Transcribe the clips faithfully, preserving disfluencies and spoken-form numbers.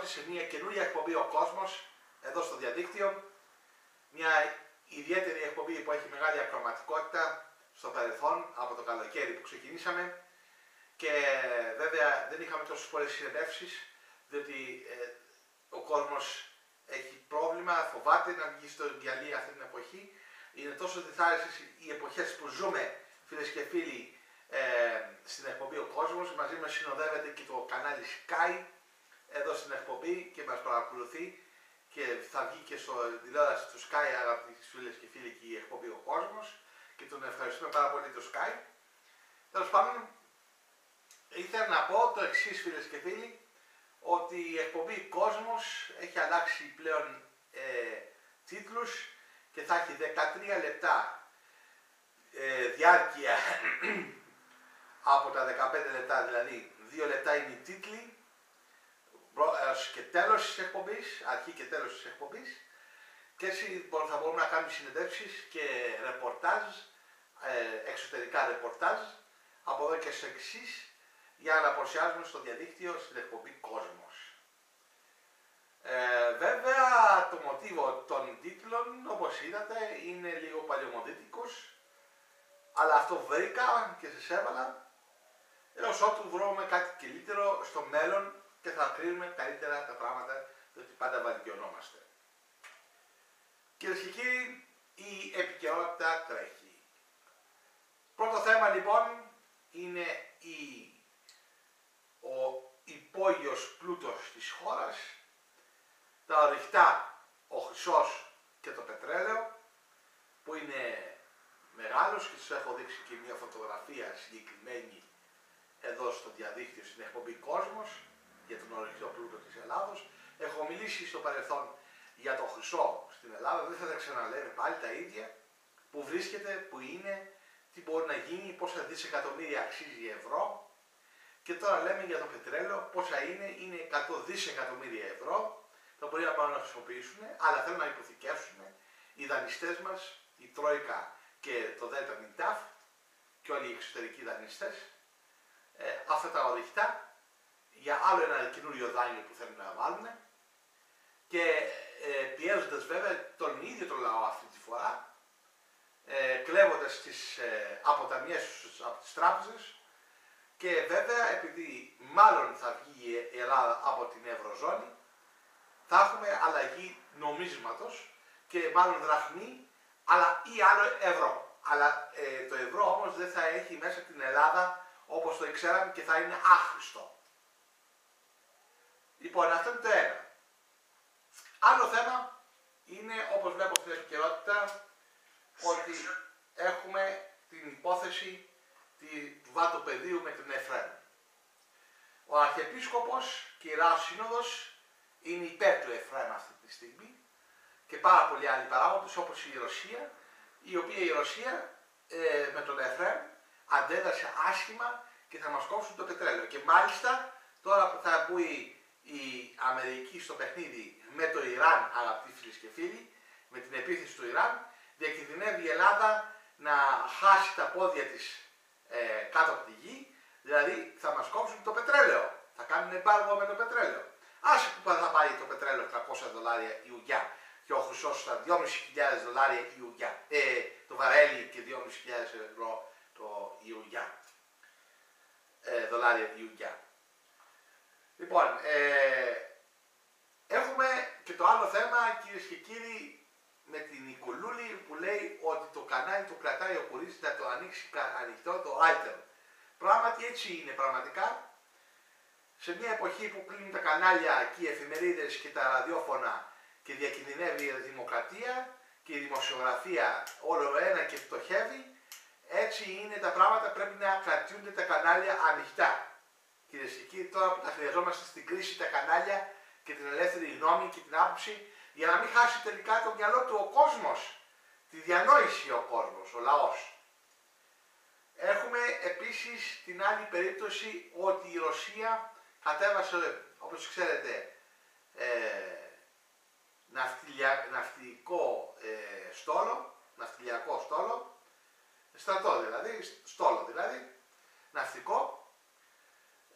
σε μια καινούργια εκπομπή ο κόσμος εδώ στο διαδίκτυο. Μια ιδιαίτερη εκπομπή που έχει μεγάλη ακροματικότητα στο παρελθόν από το καλοκαίρι που ξεκινήσαμε και βέβαια δεν είχαμε τόσες πολλές συνεντεύξεις διότι ε, ο κόσμος έχει πρόβλημα, φοβάται να βγει στο διαλύει αυτή την εποχή. Είναι τόσο δυσάρεστες οι εποχές που ζούμε, φίλες και φίλοι, ε, στην εκπομπή ο κόσμος. Μαζί μας συνοδεύεται και το κανάλι Sky εδώ στην εκπομπή και μας παρακολουθεί και θα βγει και στο τηλεόραση του Sky, αγαπητοί φίλες και φίλοι, και η εκπομπή ο κόσμος και τον ευχαριστούμε πάρα πολύ το Sky. Τέλος πάντων, ήθελα να πω το εξής, φίλες και φίλοι, ότι η εκπομπή κόσμος έχει αλλάξει πλέον ε, τίτλους και θα έχει δεκατρία λεπτά ε, διάρκεια από τα δεκαπέντε λεπτά, δηλαδή δύο λεπτά είναι οι τίτλοι και τέλος της εκπομπής, αρχή και τέλος της εκπομπής, και έτσι θα μπορούμε να κάνουμε συνεντεύξεις και ρεπορτάζ, ε, εξωτερικά ρεπορτάζ από εδώ και στο εξής, για να παρουσιάζουμε στο διαδίκτυο στην εκπομπή Κόσμος. Ε, βέβαια το μοτίβο των τίτλων, όπως είδατε, είναι λίγο παλαιομοδίτικος, αλλά αυτό βρήκα και σας έβαλα έως ότου βρούμε κάτι καλύτερο στο μέλλον και θα κρίνουμε καλύτερα τα πράγματα, διότι πάντα βαριωνόμαστε. Κυρίες και κύριοι, η επικαιρότητα τρέχει. Πρώτο θέμα λοιπόν είναι η, ο υπόγειος πλούτος της χώρας, τα ορυκτά, ο χρυσός και το πετρέλαιο, που είναι μεγάλος και σας έχω δείξει και μια φωτογραφία συγκεκριμένη εδώ στο διαδίκτυο στην εκπομπή Κόσμος για τον ορυκτό πλούτο της Ελλάδος. Έχω μιλήσει στο παρελθόν για το χρυσό στην Ελλάδα, δεν θα τα ξαναλέμε πάλι τα ίδια, που βρίσκεται, που είναι, τι μπορεί να γίνει, πόσα δισεκατομμύρια αξίζει ευρώ, και τώρα λέμε για το πετρέλαιο πόσα είναι, είναι εκατό δισεκατομμύρια ευρώ, θα μπορεί να πάνε να χρησιμοποιήσουν, αλλά θέλουν να υποθηκεύσουν οι δανειστές μας, η Τρόικα και το ΔΕΛΤΑ ΜΙΝΤΑΦ και όλοι οι εξωτερικοί δανειστές, ε, αυτά τα ορυκτά για άλλο ένα καινούριο δάνειο που θέλουν να βάλουν και ε, πιέζοντας βέβαια τον ίδιο τον λαό αυτή τη φορά, ε, κλέβοντας τις ε, αποταμιές από τις τράπεζες, και βέβαια επειδή μάλλον θα βγει η Ελλάδα από την Ευρωζώνη, θα έχουμε αλλαγή νομίσματος και μάλλον δραχμή, αλλά ή άλλο ευρώ. Αλλά ε, το ευρώ όμως δεν θα έχει μέσα την Ελλάδα όπως το ξέραμε και θα είναι άχρηστο. Λοιπόν, αυτό είναι το ένα. Άλλο θέμα είναι, όπως βλέπω στην επικαιρότητα, ότι έχουμε την υπόθεση του βατοπεδίου με τον Εφραίμ. Ο Αρχιεπίσκοπος και η Ιεράς Σύνοδος είναι υπέρ του Εφραίμ αυτή τη στιγμή και πάρα πολλοί άλλοι παράγοντες, όπως η Ρωσία, η οποία η Ρωσία ε, με τον Εφραίμ αντέδρασε άσχημα και θα μας κόψουν το πετρέλαιο. Και μάλιστα τώρα που θα μπει η Αμερική στο παιχνίδι με το Ιράν, αγαπητοί φίλοι και φίλοι, με την επίθεση του Ιράν, διακινδυνεύει η Ελλάδα να χάσει τα πόδια της ε, κάτω από τη γη, δηλαδή θα μας κόψουν το πετρέλαιο, θα κάνουν εμπάργο με το πετρέλαιο. Άσε που θα πάει το πετρέλαιο τριακόσια δολάρια η ουγιά και ο χρυσός στα δυόμισι χιλιάδες δολάρια η ουγιά, ε, το βαρέλι και δυόμισι χιλιάδες ευρώ το η ουγιά, ε, δολάρια η ουγιά. Λοιπόν, ε, έχουμε και το άλλο θέμα, κυρίες και κύριοι, με την Νικολούλη που λέει ότι το κανάλι του κρατάει ο Κουρίς να το ανοίξει ανοιχτό το Άιτερ. Πράγματι έτσι είναι πραγματικά. Σε μια εποχή που κλείνουν τα κανάλια και οι εφημερίδες και τα ραδιόφωνα και διακινδυνεύει η δημοκρατία και η δημοσιογραφία όλο ένα και φτωχεύει, έτσι είναι τα πράγματα, πρέπει να κρατιούνται τα κανάλια ανοιχτά. Κυρίες και κύριοι, τώρα που τα χρειαζόμαστε στην κρίση τα κανάλια και την ελεύθερη γνώμη και την άποψη, για να μην χάσει τελικά το μυαλό του ο κόσμος, τη διανόηση ο κόσμος, ο λαός. Έχουμε επίσης την άλλη περίπτωση ότι η Ρωσία κατέβασε, όπως ξέρετε, ε, ναυτιλια, ναυτιλικό ε, στόλο, ναυτιλιακό στόλο, στρατό δηλαδή, στόλο δηλαδή, ναυτικό, κάτω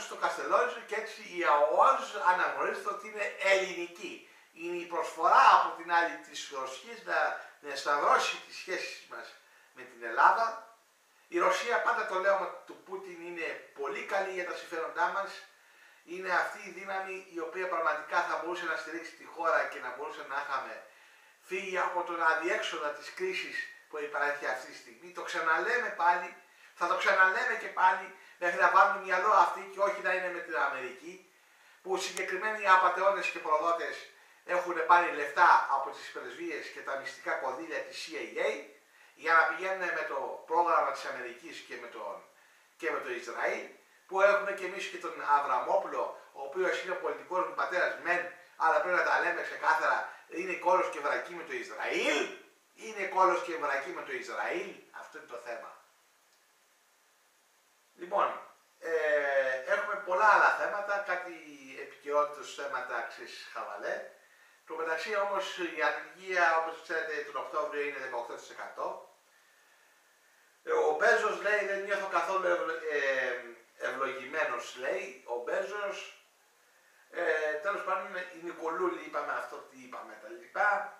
στο Καστελόριζο και έτσι η ΑΟΑΖ αναγνωρίζεται ότι είναι ελληνική. Είναι η προσφορά από την άλλη της Ρωσίας να, να σταυρώσει τις σχέσεις μας με την Ελλάδα. Η Ρωσία, πάντα το λέω του Πούτιν, είναι πολύ καλή για τα συμφέροντά μας. Είναι αυτή η δύναμη η οποία πραγματικά θα μπορούσε να στηρίξει τη χώρα και να μπορούσε να είχαμε φύγει από τον αδιέξοδα της κρίσης που υπάρχει αυτή τη στιγμή. Το ξαναλέμε πάλι, θα το ξαναλέμε και πάλι μέχρι να βάλουμε μυαλό αυτοί και όχι να είναι με την Αμερική, που συγκεκριμένοι απατεώνες και προδότες έχουν πάρει λεφτά από τις πρεσβείες και τα μυστικά κονδύλια της σι άι έι για να πηγαίνουν με το πρόγραμμα της Αμερικής και με, τον, και με το Ισραήλ, που έχουμε και εμείς και τον Αβραμόπουλο, ο οποίος είναι ο πολιτικός μου πατέρας μεν, αλλά πρέπει να τα λέμε ξεκάθαρα, είναι κόλος και βρακή με το Ισραήλ. Είναι κόλος και βρακή με το Ισραήλ. Αυτό είναι το θέμα. Λοιπόν, ε, έχουμε πολλά άλλα θέματα, κάτι επικαιρότητες θέματα, ξέρεις, χαβαλέ. Το μεταξύ όμως η ανεργία, όπως ξέρετε, τον Οκτώβριο είναι δεκαοκτώ τοις εκατό. Ο Μπέζος λέει, δεν νιώθω καθόλου ευ, ε, ευλογημένος, λέει, ο Μπέζος. Ε, τέλος πάντων, η Νικολούλη, είπαμε αυτό τι είπαμε, τα λοιπά.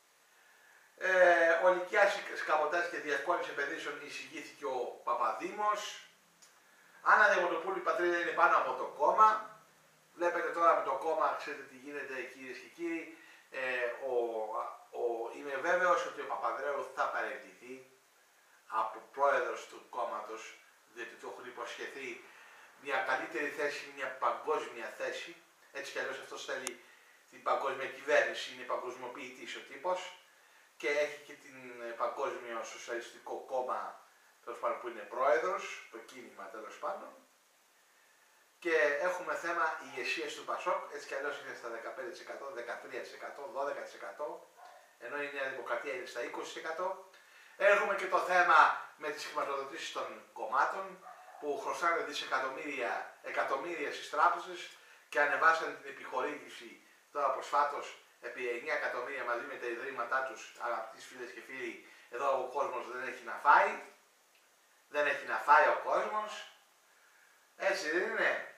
Ε, ο Λυκιάς σκαμποτάζει και διευκόλυνση επενδύσεων, εισηγήθηκε ο Παπαδήμος. Άννα Δημοτοπούλου, η πατρίδα είναι πάνω από το κόμμα. Βλέπετε τώρα με το κόμμα, ξέρετε τι γίνεται, κυρίες και κύριοι. Ε, ο, ο, είμαι βέβαιος ότι ο Παπανδρέου θα παραιτηθεί από πρόεδρος του κόμματος, διότι του έχουν υποσχεθεί μια καλύτερη θέση, μια παγκόσμια θέση. Έτσι κι αλλιώς αυτός θέλει την παγκόσμια κυβέρνηση, είναι παγκοσμιοποιητής ο τύπος και έχει και την Παγκόσμιο Σοσιαλιστικό Κόμμα, τέλος πάντων, που είναι πρόεδρος, το κίνημα τέλος πάντων. Και έχουμε θέμα ηγεσίας του Πασόκ, έτσι κι αλλιώς είναι στα δεκαπέντε τοις εκατό, δεκατρία τοις εκατό, δώδεκα τοις εκατό, ενώ η Νέα Δημοκρατία είναι στα είκοσι τοις εκατό. Έχουμε και το θέμα με τις χρηματοδοτήσεις των κομμάτων, που χρωστάνε δισεκατομμύρια, εκατομμύρια στις τράπεζες και ανεβάσαν την επιχορήγηση τώρα προσφάτως επί εννέα εκατομμύρια μαζί με τα ιδρύματά τους. Αγαπητοί φίλες και φίλοι, εδώ ο κόσμος δεν έχει να φάει. Δεν έχει να φάει ο κόσμος. Έτσι δεν είναι?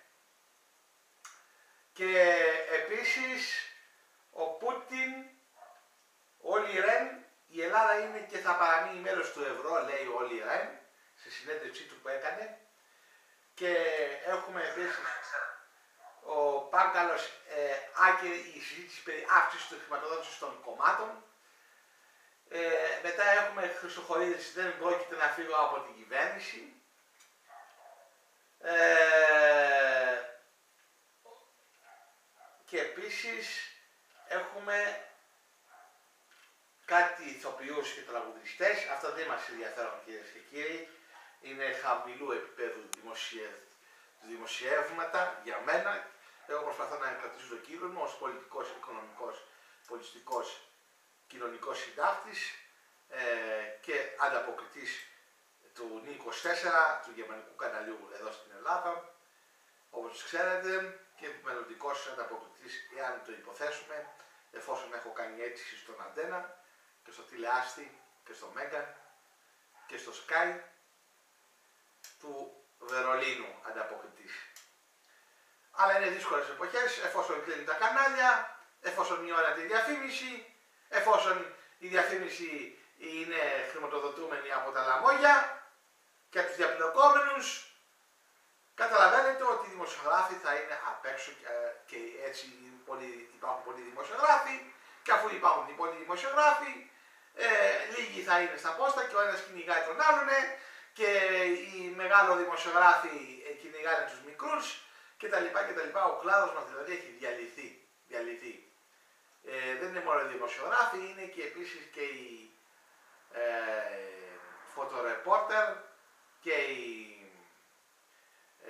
Και επίσης ο Πούτιν, όλοι ρεν, η Ελλάδα είναι και θα παραμείνει μέρος του ευρώ, λέει όλοι ρεν, στη συνέντευξή του που έκανε. Και έχουμε επίσης ο Πάγκαλος, ε, άκυρη η συζήτηση περί αύξησης της χρηματοδότησης των κομμάτων. Ε, μετά έχουμε Χρυσοχοΐδης, δεν πρόκειται να φύγω από την κυβέρνηση. Ε, και επίσης έχουμε κάτι ηθοποιούς και τραγουδιστές. Αυτά δεν μας ενδιαφέρουν, κυρίες και κύριοι. Είναι χαμηλού επίπεδου δημοσιευ... δημοσιεύματα για μένα. Εγώ προσπαθώ να κρατήσω το κύριο μου ως πολιτικός, οικονομικός, πολιτιστικός, κοινωνικός συντάκτης ε, και ανταποκριτής του Νι είκοσι τέσσερα, του γερμανικού καναλιού εδώ στην Ελλάδα, όπως ξέρετε, και μελλοντικός ανταποκριτής, εάν το υποθέσουμε, εφόσον έχω κάνει αίτηση στον Αντένα και στο Τηλεάστη και στο Μέγκα και στο Sky του Βερολίνου ανταποκριτής. Αλλά είναι δύσκολες εποχές, εφόσον κλείνουν τα κανάλια, εφόσον μειώνεται η διαφήμιση, εφόσον η διαφήμιση είναι χρηματοδοτούμενη από τα λαμόγια και τους διαπλεκόμενους, καταλαβαίνετε ότι οι δημοσιογράφοι θα είναι απ' έξω και έτσι υπάρχουν πολλοί δημοσιογράφοι, και αφού υπάρχουν πολλοί δημοσιογράφοι, ε, λίγοι θα είναι στα πόστα και ο ένας κυνηγάει τον άλλον και οι μεγάλο δημοσιογράφοι κυνηγάνε τους μικρούς κτλ. κτλ. Ο κλάδος μας δηλαδή έχει διαλυθεί. διαλυθεί. Ε, δεν είναι μόνο οι δημοσιογράφοι, είναι και επίσης και οι ε, φωτορεπόρτερ και οι ε,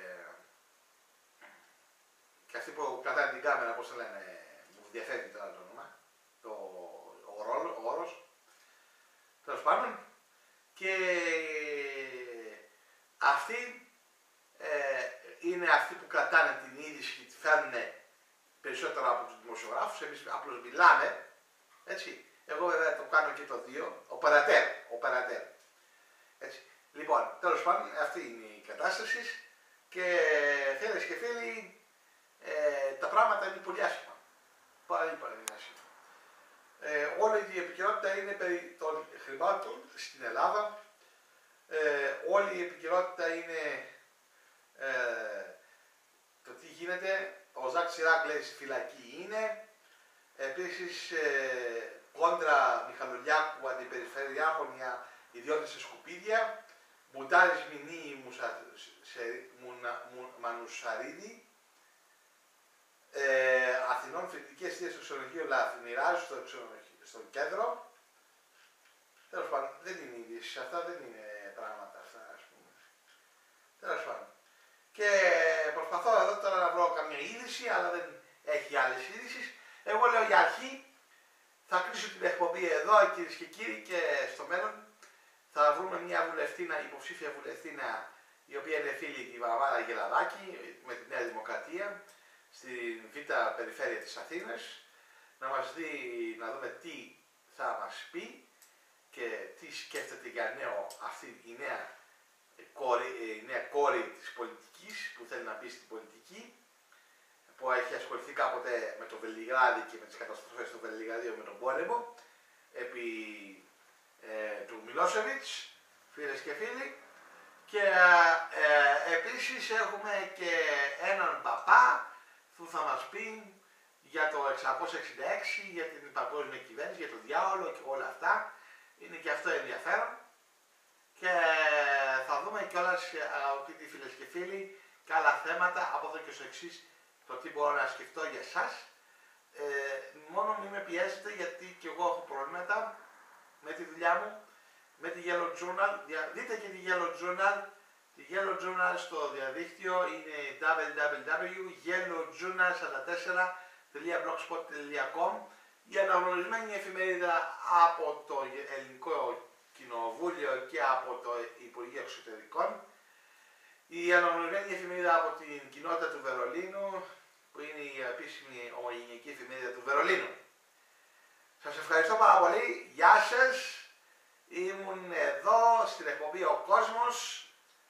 και αυτοί που κρατάνε την κάμερα, πώς το λένε, μου διαθέτει τώρα το όνομα, το, ο, ρόλο, ο όρος, τέλος πάντων, και αυτοί ε, είναι αυτοί που κρατάνε την είδηση και τη φέρνουν περισσότερο από τους δημοσιογράφους. Εμείς απλώς μιλάμε, έτσι. Εγώ βέβαια το κάνω και το δύο, ο παρατέρ, ο παρατέρ. Έτσι. Λοιπόν, τέλος πάντων, αυτή είναι η κατάσταση. και φίλες και φίλοι, ε, τα πράγματα είναι πολύ άσχημα. Πάρα πολύ άσχημα. Ε, όλη η επικαιρότητα είναι περί των χρημάτων στην Ελλάδα. Ε, όλη η επικαιρότητα είναι ε, το τι γίνεται. Ο Ζακ Σιράκ λέει στη φυλακή είναι. Επίσης ε, κόντρα Μιχαλολιάκου αντιπεριφερειάρχων για ιδιώτες σε σκουπίδια. Μπουτάρης Μινή Μανουσαρίδη. Ε, Αθηνών φοιτητικές αιστείες στο ξενοδοχείο Λαθμιράζου στο, στο κέντρο. Τέλος πάντων, δεν είναι είδηση, αυτά δεν είναι πράγματα αυτά, ας πούμε. Τέλος πάντων. Και προσπαθώ εδώ τώρα να βρω καμία είδηση, αλλά δεν έχει άλλες είδησεις. Εγώ λέω για αρχή, θα κλείσω την εκπομπή εδώ, κυρίες και κύριοι, και στο μέλλον θα βρούμε μια βουλευτήνα, υποψήφια βουλευτήνα, η οποία είναι φίλη τη Βαρβάρα Γελαδάκη με τη Νέα Δημοκρατία, στην Β' Περιφέρεια της Αθήνας, να μας δει, να δούμε τι θα μας πει και τι σκέφτεται για νέο αυτή η νέα κόρη, η νέα κόρη της πολιτικής, που θέλει να μπει στην πολιτική, που έχει ασχοληθεί κάποτε με το Βελιγράδι και με τις καταστροφές του Βελιγραδίου με τον πόλεμο, επί ε, του Μιλόσεβιτς, φίλες και φίλοι. Και ε, επίσης έχουμε και έναν παπά που θα μας πει για το εξακόσια εξήντα έξι, για την παγκόσμια κυβέρνηση, για τον διάολο και όλα αυτά. Είναι και αυτό ενδιαφέρον. Και θα δούμε κιόλας, αγαπητοί φίλες και φίλοι, και άλλα θέματα από εδώ και στο εξής, το τι μπορώ να σκεφτώ για εσάς. Ε, μόνο μην με πιέζετε, γιατί και εγώ έχω προβλήματα με τη δουλειά μου, με τη Yellow Journal. Δείτε και τη Yellow Journal. Τη Yellow Journal στο διαδίκτυο είναι double-u double-u double-u τελεία yellow journal σαράντα τέσσερα τελεία blogspot τελεία com, η αναγνωρισμένη εφημερίδα από το Ελληνικό Κοινοβούλιο και από το Υπουργείο Εξωτερικών, η αναγνωρισμένη εφημερίδα από την κοινότητα του Βερολίνου, που είναι η επίσημη ομογενειακή εφημερίδα του Βερολίνου. Σας ευχαριστώ πάρα πολύ. Γεια σας. Ήμουν εδώ στην εκπομπή Ο Κόσμος.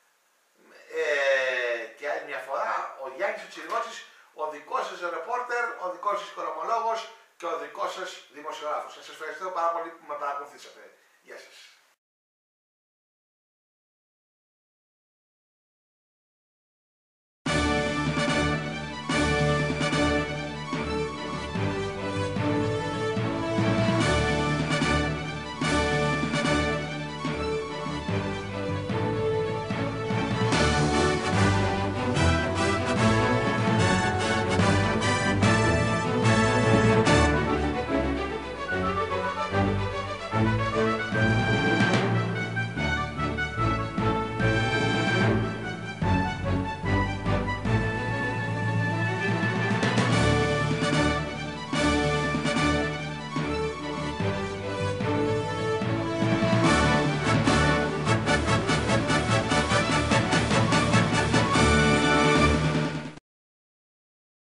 Ε, και άλλη μια φορά ο Γιάννης ο Τσιριγότσης, ο δικός σας ρεπόρτερ, ο δικός σας οικονομολόγος και ο δικός σας δημοσιογράφος. Σας ευχαριστώ πάρα πολύ που με παρακολουθήσατε. Γεια σας. Thank you.